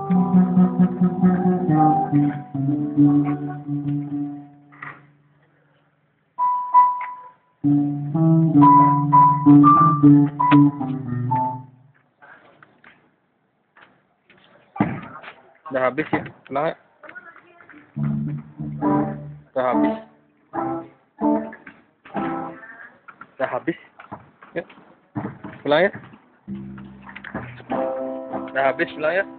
Udah habis ya, pulang ya. Udah habis. Udah habis. Yuk, pulang ya. Udah habis, pulang ya.